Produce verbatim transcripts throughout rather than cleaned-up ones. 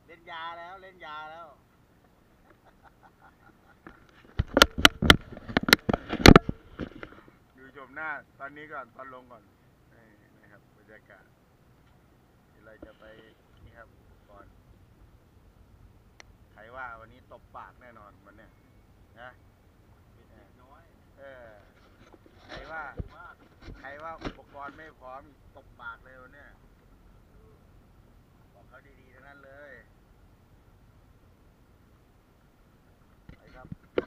เล่นยาแล้วเล่นยาแล้วดูชมหน้าตอนนี้ก่อนตอนลงก่อนนี่นะครับบรรยากาศเราจะไปนี่ครับก่อนใครว่าวันนี้ตบปากแน่นอนวันเนี้ยนะน้อยเออใครว่าใครว่าอุปกรณ์ไม่พร้อมตบปากเลยวันเนี้ยบอกเขาดีๆทั้งนั้นเลยไปครับ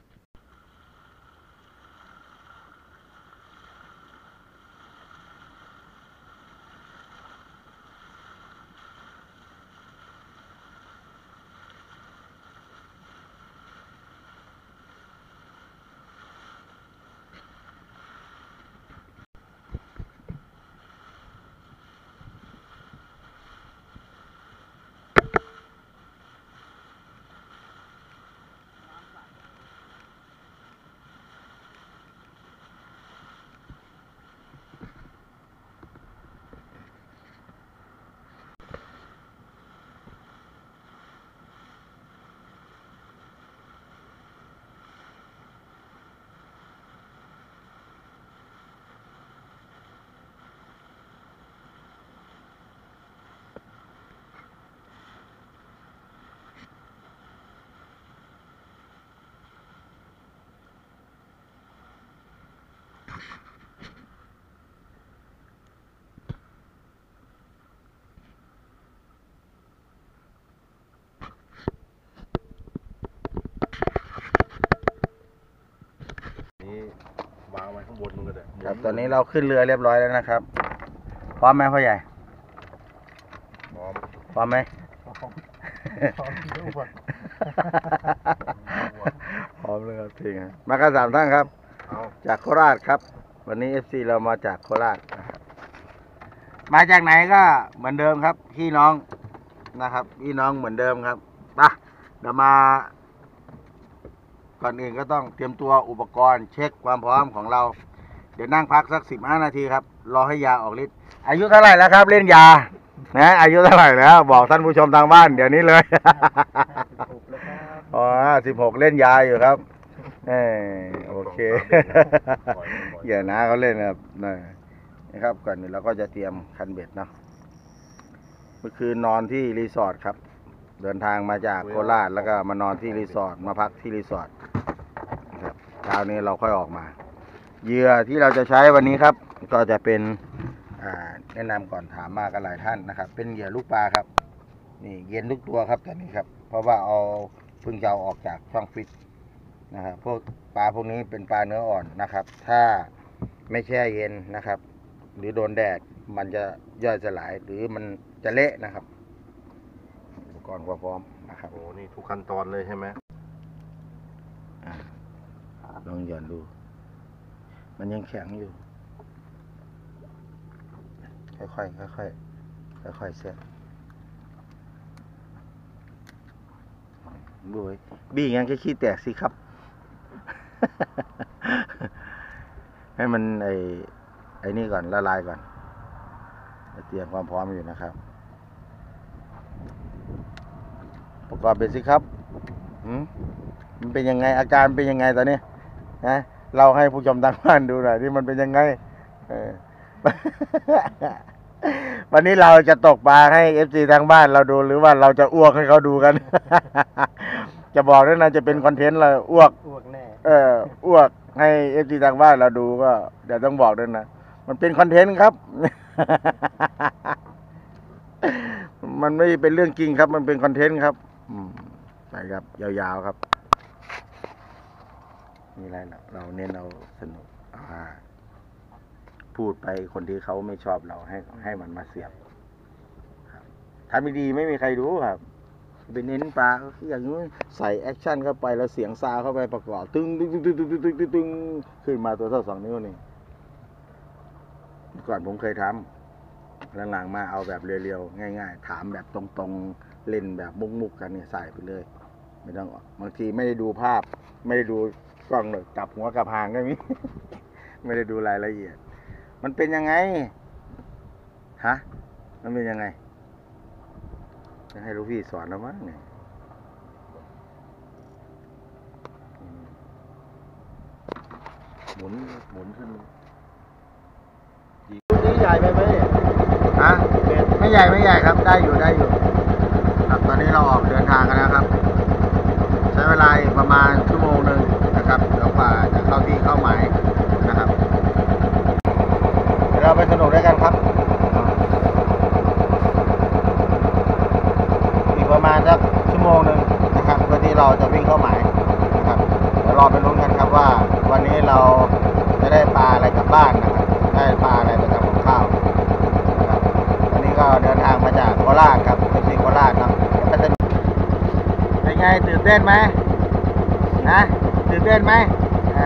วางไว้ข้างบนมันก็ได้ครับตอนนี้เราขึ้นเรือเรียบร้อยแล้วนะครับพร้อมไหมพ่อใหญ่พร้อมพร้อมไหมพร้อมพร้อมด้วยพร้อมเลยครับจริงมากันสามท่านครับจากโคราชครับวันนี้ เอฟ ซี เรามาจากโคราชนะครับมาจากไหนก็เหมือนเดิมครับพี่น้องนะครับพี่น้องเหมือนเดิมครับไปเดี๋ยวมาก่อนอื่นก็ต้องเตรียมตัวอุปกรณ์เช็คความพร้อมของเราเดี๋ยวนั่งพักสักสิบห้านาทีครับรอให้ยาออกฤทธิ์อายุเท่าไหร่แล้วครับเล่นยานะอายุเท่าไหร่แล้วบอกท่านผู้ชมทางบ้านเดี๋ยวนี้เลยอ๋อสิบหกเล่นยาอยู่ครับเออโอเคอย่านะเขาเล่นครับนะครับก่อนนี้เราก็จะเตรียมคันเบ็ดเนาะเมื่อคืนนอนที่รีสอร์ทครับเดินทางมาจากโคราชแล้วก็มานอนที่รีสอร์ทมาพักที่รีสอร์ทครับเช้านี้เราค่อยออกมาเหยื่อที่เราจะใช้วันนี้ครับก็จะเป็นแนะนำก่อนถามมากันหลายท่านนะครับเป็นเหยื่อลูกปลาครับนี่เย็นทุกตัวครับตอนนี้ครับเพราะว่าเอาเพิ่งจะเอาออกจากช่องฟิตนะครับพวกปลาพวกนี้เป็นปลาเนื้ออ่อนนะครับถ้าไม่แช่เย็นนะครับหรือโดนแดดมันจะย่อยสลายหรือมันจะเละนะครับอุปกรณ์ความพร้อมนะครับโอ้นี่ทุกขั้นตอนเลยใช่ไหมลองหย่อนดูมันยังแข็งอยู่ค่อยๆค่อยๆค่อยๆเสียบุ้ยบี้งั้นก็ขี้แตกสิครับ ให้มันไอ้ไอ้นี่ก่อนละลายก่อนเตรียมความพร้อมอยู่นะครับประกอบเป็นสิครับมันเป็นยังไงอาการเป็นยังไงตอนนี้นะเราให้ผู้ชมทางบ้านดูหน่อยที่มันเป็นยังไงวันนี้เราจะตกปลาให้ เอฟ ซี ทางบ้านเราดูหรือว่าเราจะอ้วกให้เขาดูกัน จะบอกด้วยนะจะเป็นคอนเทนต์เราอ้วกอ้วกแน่เอออ้วกให้ เอฟ ซี ทางบ้านเราดูก็เดี๋ยวต้องบอกด้วยนะมันเป็นคอนเทนต์ครับ มันไม่เป็นเรื่องจริงครับมันเป็นคอนเทนต์ครับไปครับยาวๆครับมีอะไรเราเราเน้นเราสนุกพูดไปคนที่เขาไม่ชอบเราให้ให้มันมาเสียบทำไม่ดีไม่มีใครรู้ครับเป็นเน้นปลาอย่างนู้นใส่แอคชั่นเข้าไปแล้วเสียงซาวเข้าไปประกอบตึ้งตึ้งตึ้งตึ้งตึ้งตึ้งตึ้งขึ้นมาตัวเท่าสองนิ้วนี่ก่อนผมเคยทำหลังๆมาเอาแบบเรียวๆง่ายๆถามแบบตรงๆเล่นแบบมุกๆกันเนี่ยใส่ไปเลยไม่ต้องบางทีไม่ได้ดูภาพไม่ได้ดูกล้องเลยจับหัวกับหางก็มีไม่ได้ดูรายละเอียดมันเป็นยังไงฮะมันเป็นยังไงจะให้ลูกพี่สอนแล้วมั้งเนี่ยหมุนหมุนขึ้นนี่ใหญ่ไปไหมฮะไม่ใหญ่ไม่ใหญ่ครับได้อยู่ได้อยู่ครับตอนนี้เราออกเดินทางกันแล้วครับ ใช้เวลาอีกประมาณชั่วโมงหนึ่งนะครับเดี๋ยวกว่าจะเข้าที่เข้าหมายนะครับเดี๋ยวเราไปสนุกด้วยกันครับอีกประมาณสักชั่วโมงหนึ่งนะครับเพื่อที่เราจะวิ่งเข้าหมายนะครับเดี๋ยวรอไปลุ้นกันครับว่าวันนี้เราจะได้ปลาอะไรกลับบ้านนะครับได้ปลาอะไรไปทำกับข้าวนะครับวันนี้ก็เดินทางมาจากโคราชครับเป็นที่โคราชเนาะเป็นไงตื่นเต้นไหมนะตื่นเต้นไหมอ่า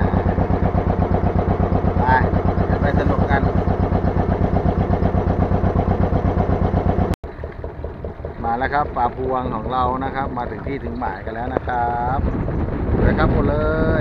ไปเดี๋ยวไปสนุกกันมาแล้วครับปลาพวงของเรานะครับ มาถึงที่ถึงหมายกันแล้วนะครับเลยครับหมดเลย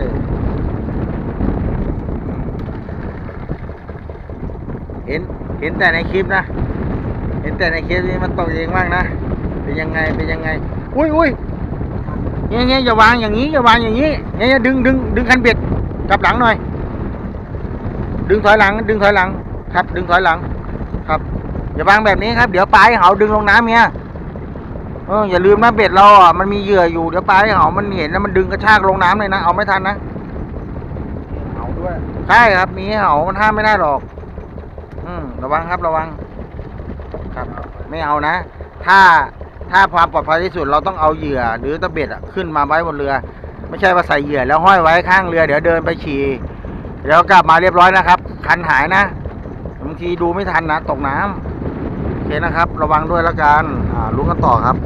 เห็นเห็นแต่ในคลิปนะเห็นแต่ในคลิปนี้มันตกเองมากนะเป็นยังไงเป็นยังไงอุ้ยอุ้ยเงี้ยเงี้ยอย่าวางอย่างนี้อย่าวางอย่างนี้เงี้ยดึงดึงดึงคันเบ็ดกลับหลังหน่อยดึงถอยหลังดึงถอยหลังครับดึงถอยหลังครับอย่าวางแบบนี้ครับเดี๋ยวปลาให้เขาดึงลงน้ำเงี้ยเอออย่าลืมนะเบ็ดเราอ่ะมันมีเหยื่ออยู่เดี๋ยวปลาให้เขามันเห็นแล้วมันดึงกระชากลงน้ำเลยนะเอาไม่ทันนะเอาด้วยใช่ครับมีให้เขามันห้ามไม่ได้หรอกอืมระวังครับระวังครับไม่เอานะถ้าถ้าความปลอดภัยที่สุดเราต้องเอาเหยื่อหรือตะเบ็ดอ่ะขึ้นมาไว้บนเรือไม่ใช่ว่าใส่เหยื่อแล้วห้อยไว้ข้างเรือเดี๋ยวเดินไปฉี่เดี๋ยวกลับมาเรียบร้อยนะครับคันหายนะบางทีดูไม่ทันนะตกน้ำโอเคนะครับระวังด้วยแล้วกันอ่าลุ้นกันต่อครับ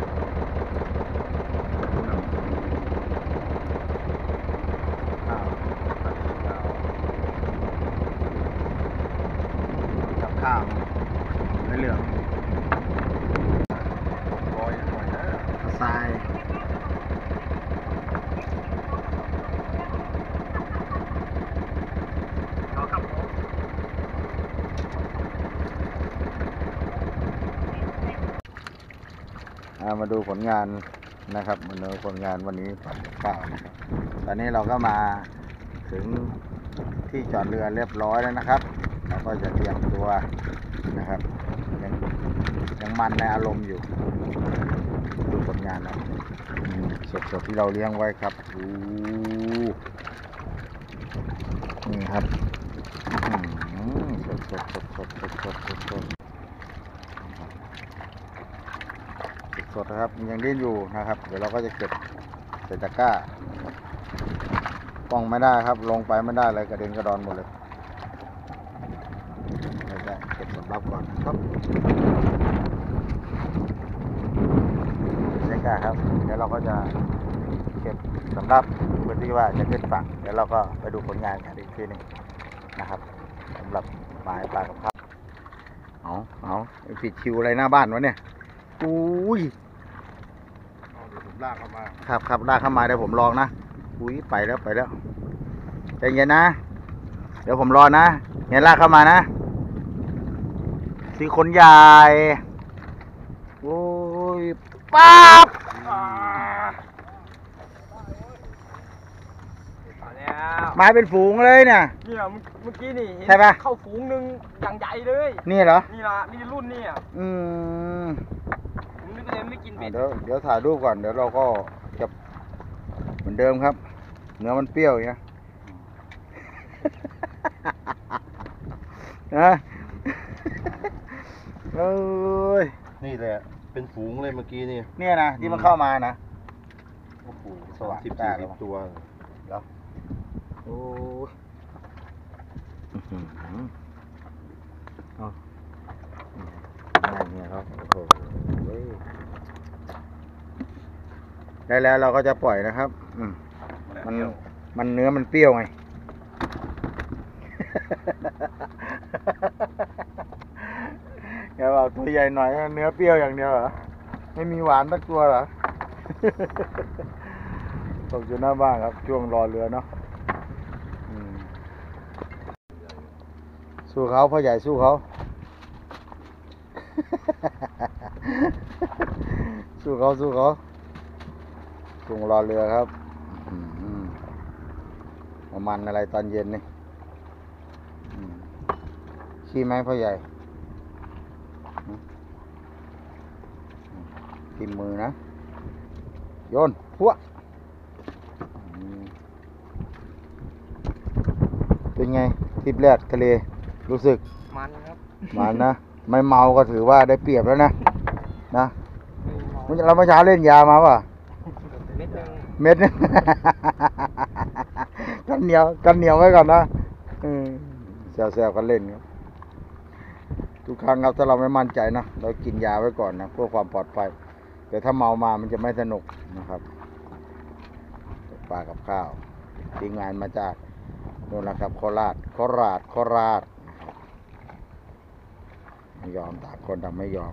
กับข้าวไม่เหลืองทรายมาดูผลงานนะครับมาดูผลงานวันนี้ปัดข้าวนะครับตอนนี้เราก็มาถึงที่จอดเรือเรียบร้อยแล้วนะครับเราก็จะเตรียมตัวนะครับยังยังมันในอารมณ์อยู่ดูผลงานนะสดๆที่เราเลี้ยงไว้ครับอู้นี่ครับสดสดสดสดสดสดสดสดสดนะครับยังดิ้นอยู่นะครับเดี๋ยวเราก็จะเก็บใส่ตะกร้าป้องไม่ได้ครับลงไปไม่ได้เลยกระเด็นกระดอนหมดเลยเราจะเก็บสำรับก่อนครับใช่ครับเดี๋ยวเราก็จะเก็บสำรับเพื่อที่ว่าจะขึ้นฝั่งเดี๋ยวเราก็ไปดูผลงานกันอีกทีหนึ่งนะครับสำหรับหมายปลากับข้าวเอาเอาผิดคิวอะไรหน้าบ้านวะเนี่ยอุ้ยลากเข้ามาครับครับลากเข้ามาเดี๋ยวผมลองนะอุ้ยไปแล้วไปแล้วใจเย็นนะเดี๋ยวผมรอนะเนี่ยลากเข้ามานะสีขนใหญ่โอ้ยปั๊บมาเป็นฝูงเลยเนี่ยเนี่ยเมื่อกี้นี่ใช่ปะเข้าฝูงหนึ่งอย่างใหญ่เลยนี่เหรอนี่ละนี่รุ่นนี่อ่ะอืมผมนึกเลยไม่กินเบ็ดเดี๋ยวเดี๋ยวถ่ายรูปก่อนเดี๋ยวเราก็จะเหมือนเดิมครับเนื้อมันเปรี้ยวอย่างเงี้ยนะเอ้ยนี่แหละเป็นฝูงเลยเมื่อกี้นี่เนี่ยนะที่มันเข้ามานะโอ้โหสว่างสิบสี่สิบตัวเดี๋ยวโอ้ยเอาเนี่ยครับโอ้โหได้แล้วเราก็จะปล่อยนะครับอืมมันมันเนื้อมันเปรี้ยวไงอย่าบอกตัวใหญ่หน่อยเนื้อเปรี้ยวอย่างเดียวเหรอไม่มีหวานสักตัวเหรอตกอยู่หน้าบ้านครับช่วงรอเรือเนาะสู้เขาพ่อใหญ่สู้เขาสู้เขาสู้เขาส่งรอเรือครับอืมประมาณอะไรตอนเย็นนี่อืมขี้ไหมพ่อใหญ่อืมทิมมือนะโยนพัวอืมเป็นไงทริปแรกทะเลรู้สึกมันครับมันนะไม่เมาก็ถือว่าได้เปรียบแล้วนะนะไม่เมาเราเมื่อเช้าเล่นยามาป่ะเม็ดหนึงเม็ดนึง กันเหนียวกันเหนียวไว้ก่อนนะเออแซวๆกันเล่นครับทุกครั้งครับถ้าเราไม่มั่นใจนะเรากินยาไว้ก่อนนะเพื่อความปลอดภัยแต่ถ้าเมามามันจะไม่สนุกนะครับปลากับข้าวทีมงานมาจากโน่นนะครับโคราชโคราชโคราชนะครับไม่ยอมต่างคนต่างไม่ยอม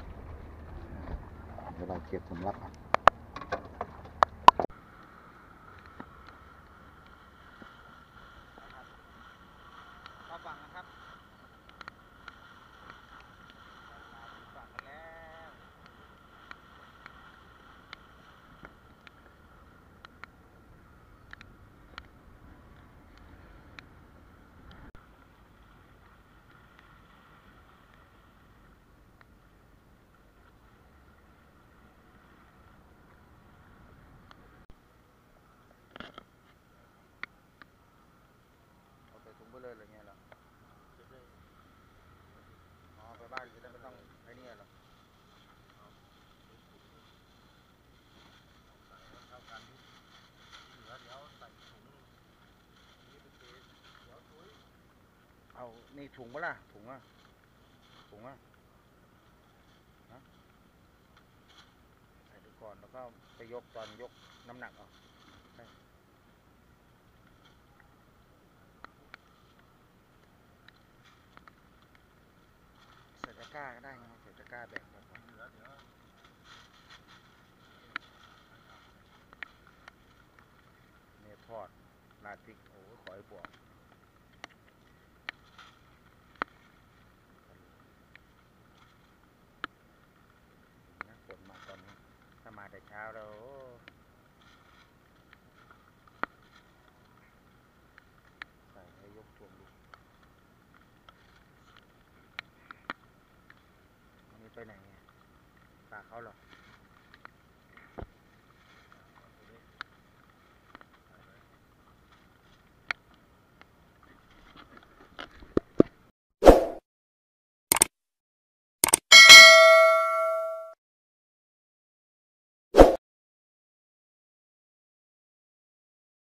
เดี๋ยวเราเก็บสำรับอ่ะเข้าฝั่งนะครับฝั่งแล้ว เอาใส่ถุงไปเลยอะไรเงี้ยเหรออ๋อไปบ้านจะได้ไม่ต้องไอ้นี่หรอเอานี่ถุงปะล่ะถุงอ่ะถุงอ่ะฮะใส่ดูก่อนแล้วก็ไปยกตอนยกน้ำหนักเอาใช่ใส่ตะกร้าก็ได้ไงใส่ตะกร้าแบ่งกันเนี่ยทอดราดพริกโอ้ยขอให้บวกนะฝนมาตอนนี้ถ้ามาแต่เช้าแล้วโอ้ใส่ให้ยกทวงดูอันนี้ไปไหนเนี่ยฝากเขาเหรอ